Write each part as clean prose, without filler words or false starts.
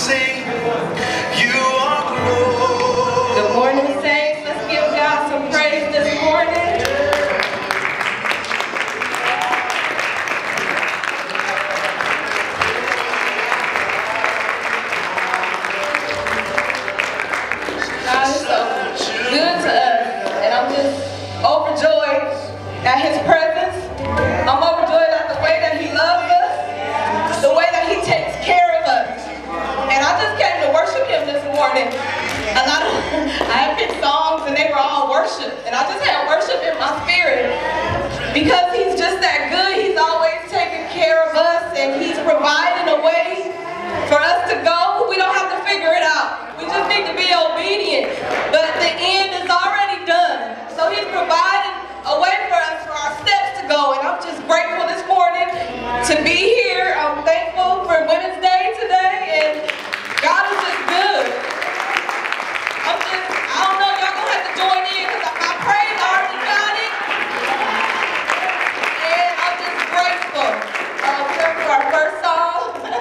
sing, you are Lord. Good morning, saints. Let's give God some praise this morning. God is so good to us, and I'm just overjoyed at His presence. I'm overjoyed at the way that He loves us, the way that He takes care of us. And I just came to worship Him this morning. I had picked songs and they were all worship, and I just had worship in my spirit because He's just that good. He's always taking care of us, and He's providing a way for us to go. We don't have to figure it out. We just need to be obedient. But the end is already done. So He's providing a way for us, for our steps to go. And I'm just grateful this morning to be here. I'm thankful for Women's Day today, and God is just good. I don't know, y'all gonna have to join in because my praise already got it. And I'm just grateful. For our first song.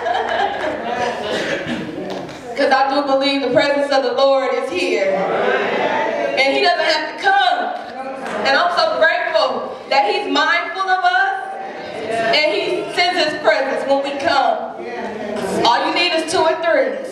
Because I do believe the presence of the Lord is here. And He doesn't have to come. And I'm so grateful that He's mindful of us. And He sends His presence when we come. All you need is 2 or 3.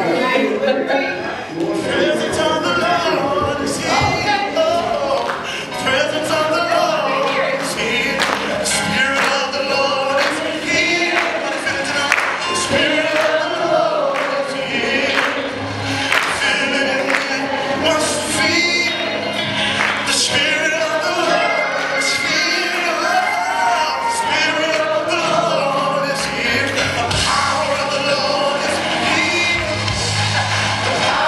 Presence of the Lord is here. Oh, presence of the Lord is here. The Spirit of the Lord is here. The Spirit of the Lord is here. Feel it, must feel. The Spirit of the Lord is here. The Spirit of the Lord is here. The power of the Lord is here. The power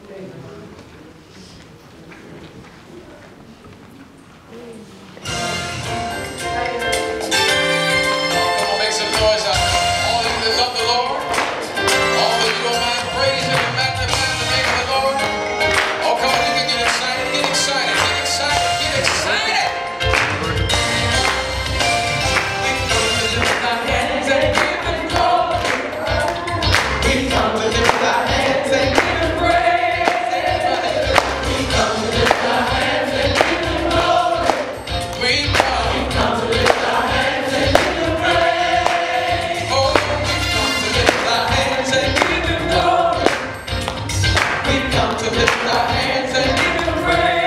Come to lift our hands and give him praise.